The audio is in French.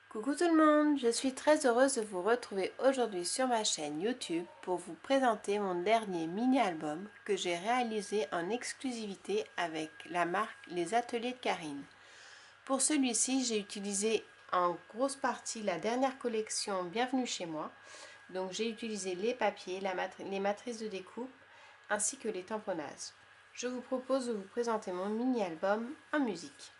Coucou tout le monde, je suis très heureuse de vous retrouver aujourd'hui sur ma chaîne YouTube pour vous présenter mon dernier mini-album que j'ai réalisé en exclusivité avec la marque Les Ateliers de Karine. Pour celui-ci, j'ai utilisé en grosse partie la dernière collection Bienvenue chez moi. Donc j'ai utilisé les papiers, les matrices de découpe ainsi que les tamponnages. Je vous propose de vous présenter mon mini-album en musique.